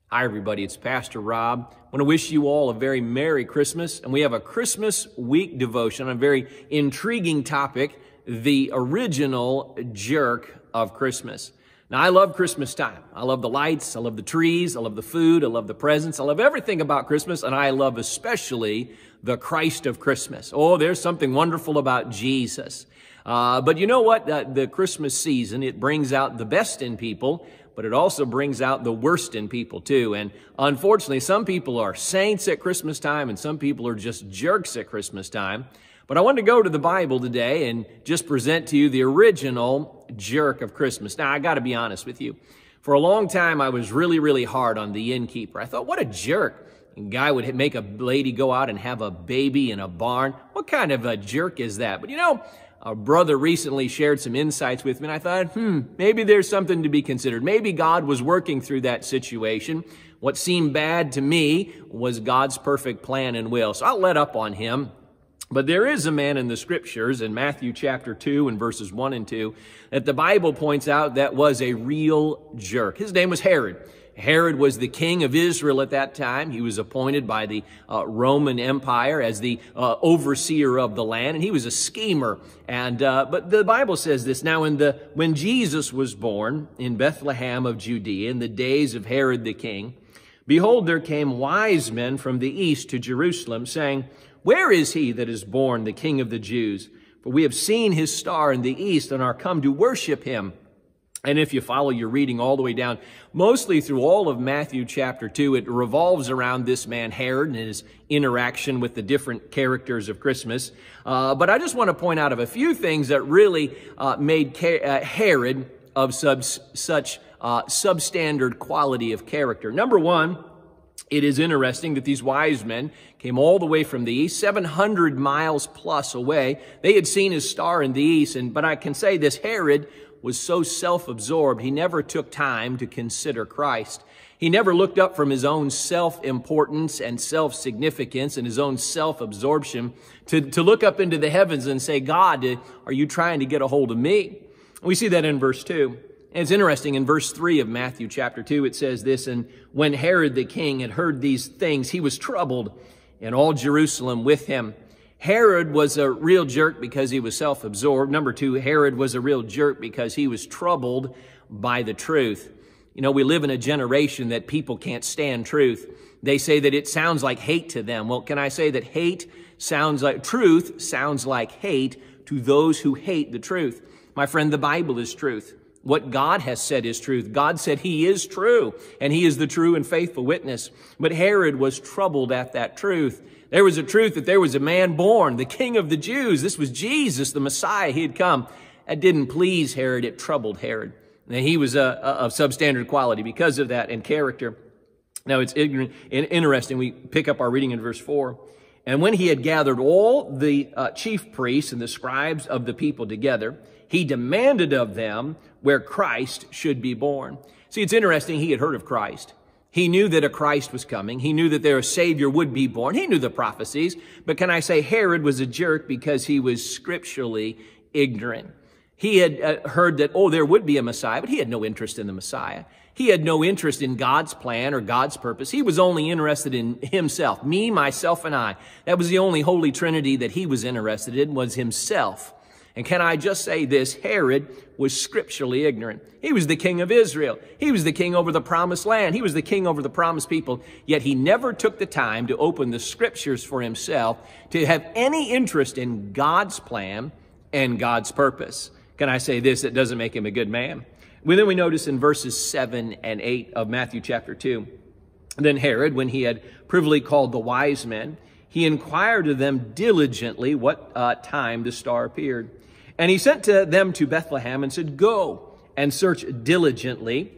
Hi, everybody. It's Pastor Rob. I want to wish you all a very Merry Christmas. And we have a Christmas week devotion on a very intriguing topic, the original jerk of Christmas. Now, I love Christmas time. I love the lights. I love the trees. I love the food. I love the presents. I love everything about Christmas. And I love especially the Christ of Christmas. Oh, there's something wonderful about Jesus. But you know what? The Christmas season, it brings out the best in people, but it also brings out the worst in people too. And unfortunately, some people are saints at Christmas time and some people are just jerks at Christmas time. But I want to go to the Bible today and just present to you the original jerk of Christmas. Now, I got to be honest with you. For a long time, I was really hard on the innkeeper. I thought, what a jerk. A guy would make a lady go out and have a baby in a barn. What kind of a jerk is that? But you know, a brother recently shared some insights with me, and I thought, maybe there's something to be considered. Maybe God was working through that situation. What seemed bad to me was God's perfect plan and will. So I'll let up on him. But there is a man in the Scriptures, in Matthew chapter 2 and verses 1 and 2, that the Bible points out that was a real jerk. His name was Herod. Herod was the king of Israel at that time. He was appointed by the Roman Empire as the overseer of the land, and he was a schemer. And but the Bible says this: now, when Jesus was born in Bethlehem of Judea in the days of Herod the king, behold, there came wise men from the east to Jerusalem, saying, "Where is he that is born, the King of the Jews? For we have seen his star in the east and are come to worship him." And if you follow your reading all the way down, mostly through all of Matthew chapter 2, it revolves around this man Herod and his interaction with the different characters of Christmas. But I just want to point out of a few things that really made Herod of such substandard quality of character. Number one, it is interesting that these wise men came all the way from the east, 700 miles plus away. They had seen his star in the east, but I can say this: Herod was so self-absorbed, he never took time to consider Christ. He never looked up from his own self-importance and self-significance and his own self-absorption to look up into the heavens and say, "God, are you trying to get a hold of me?" We see that in verse 2. And it's interesting, in verse 3 of Matthew chapter 2, it says this: "And when Herod the king had heard these things, he was troubled, and all Jerusalem with him." Herod was a real jerk because he was self-absorbed. Number two, Herod was a real jerk because he was troubled by the truth. You know, we live in a generation that people can't stand truth. They say that it sounds like hate to them. Well, can I say that truth sounds like hate to those who hate the truth? My friend, the Bible is truth. What God has said is truth. God said he is true, and he is the true and faithful witness. But Herod was troubled at that truth. There was a truth that there was a man born, the King of the Jews. This was Jesus, the Messiah. He had come. That didn't please Herod. It troubled Herod. And he was of substandard quality because of that and character. Now, it's interesting. We pick up our reading in verse 4. "And when he had gathered all the chief priests and the scribes of the people together, he demanded of them where Christ should be born." See, it's interesting. He had heard of Christ. He knew that a Christ was coming. He knew that their Savior would be born. He knew the prophecies. But can I say Herod was a jerk because he was scripturally ignorant. He had heard that, there would be a Messiah, but he had no interest in the Messiah. He had no interest in God's plan or God's purpose. He was only interested in himself, me, myself, and I. That was the only Holy Trinity that he was interested in, was himself. And can I just say this? Herod was scripturally ignorant. He was the king of Israel. He was the king over the promised land. He was the king over the promised people. Yet he never took the time to open the scriptures for himself, to have any interest in God's plan and God's purpose. Can I say this? It doesn't make him a good man. Well, then we notice in verses 7 and 8 of Matthew chapter 2, "Then Herod, when he had privily called the wise men, he inquired of them diligently what time the star appeared. And he sent them to Bethlehem and said, 'Go and search diligently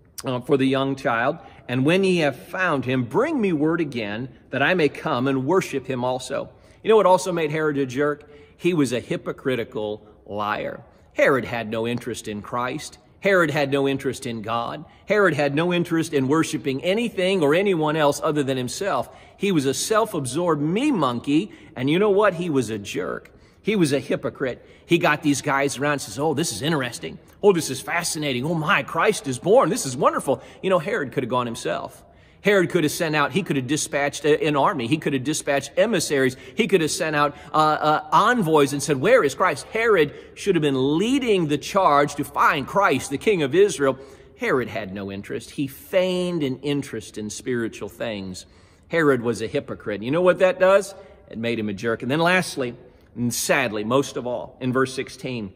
for the young child. And when ye have found him, bring me word again that I may come and worship him also.'" You know what also made Herod a jerk? He was a hypocritical liar. Herod had no interest in Christ. Herod had no interest in God. Herod had no interest in worshiping anything or anyone else other than himself. He was a self-absorbed me monkey, and you know what? He was a jerk. He was a hypocrite. He got these guys around and says, "Oh, this is interesting. Oh, this is fascinating. Oh my, Christ is born. This is wonderful." You know, Herod could have gone himself. Herod could have sent out, he could have dispatched an army. He could have dispatched emissaries. He could have sent out envoys and said, where is Christ? Herod should have been leading the charge to find Christ, the King of Israel. Herod had no interest. He feigned an interest in spiritual things. Herod was a hypocrite. You know what that does? It made him a jerk. And then lastly, and sadly, most of all, in verse 16,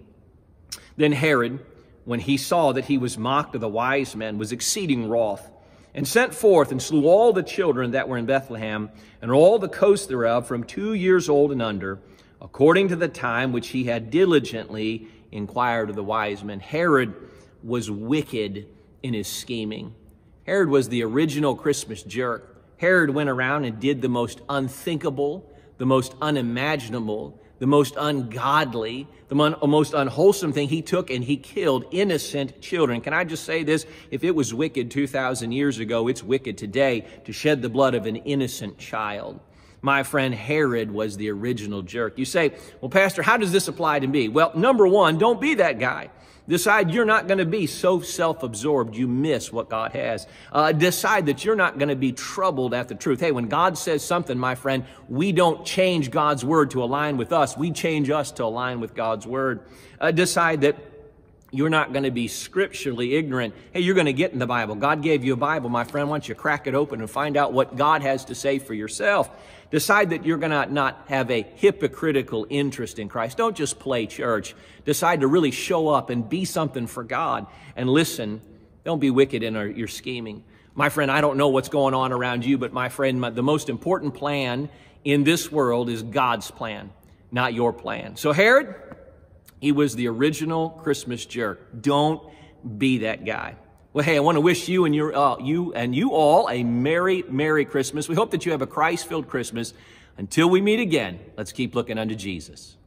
then Herod, when he saw that he was mocked of the wise men, was exceeding wroth, and sent forth and slew all the children that were in Bethlehem, and all the coast thereof, from 2 years old and under, according to the time which he had diligently inquired of the wise men. Herod was wicked in his scheming. Herod was the original Christmas jerk. Herod went around and did the most unthinkable, the most unimaginable, the most ungodly, the most unwholesome thing. He took and he killed innocent children. Can I just say this? If it was wicked 2,000 years ago, it's wicked today to shed the blood of an innocent child. My friend, Herod was the original jerk. You say, well, Pastor, how does this apply to me? Well, number one, don't be that guy. Decide you're not going to be so self-absorbed you miss what God has. Decide that you're not going to be troubled at the truth. Hey, when God says something, my friend, we don't change God's word to align with us. We change us to align with God's word. Decide that you're not going to be scripturally ignorant. Hey, you're going to get in the Bible. God gave you a Bible, my friend. Why don't you crack it open and find out what God has to say for yourself? Decide that you're going to not have a hypocritical interest in Christ. Don't just play church. Decide to really show up and be something for God. And listen, don't be wicked in your scheming. My friend, I don't know what's going on around you, but my friend, the most important plan in this world is God's plan, not your plan. So Herod, he was the original Christmas jerk. Don't be that guy. Well, hey, I want to wish you and you all a Merry, Merry Christmas. We hope that you have a Christ-filled Christmas. Until we meet again, let's keep looking unto Jesus.